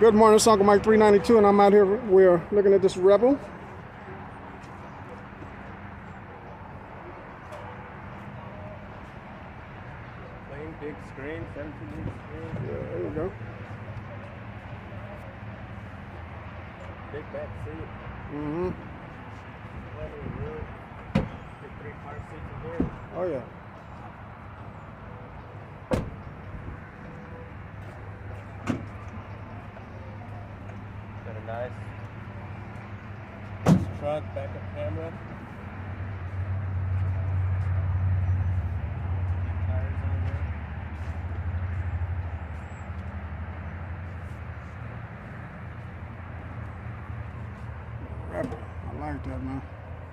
Good morning, it's Uncle Mike 392, and I'm out here. We're looking at this Rebel. Plain big screen, 17-inch screen. Yeah, there you go. Big back seat. Mm-hmm. Plenty of room. Big 3-car seats in here. Oh, yeah. Got a nice front backup camera. Tires on there. Rebel. I like that, man.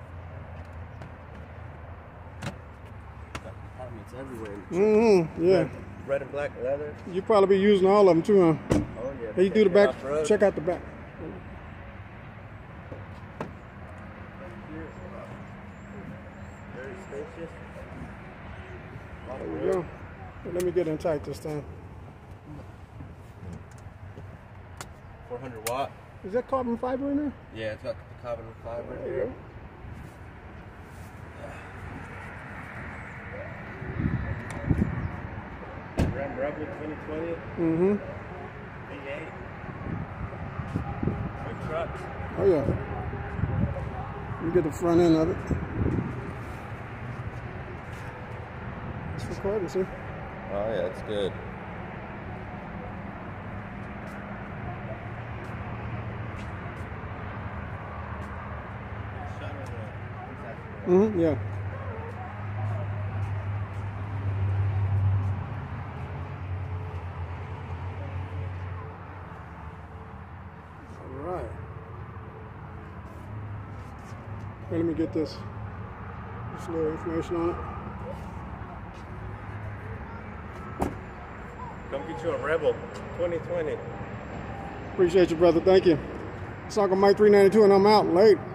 Got compartments everywhere. Mm-hmm. Yeah. Red and black leather. You probably be using all of them too, huh? Oh yeah. Hey, you do the back. Off-road. Check out the back. Very spacious. There we go. Hey, let me get in tight this time. 400 watt. Is that carbon fiber in there? Yeah, it's got the carbon fiber There you here. go. Ram Rebel 2020. Mm-hmm. V8. Big trucks. Oh, yeah. Let me get the front end of it. It's recording, see? Oh yeah, it's good. Mm-hmm, yeah. All right. Hey, let me get this. Just a little information on it. Come get you a Rebel 2020. Appreciate you, brother. Thank you. It's Uncle Mike 392, and I'm out late.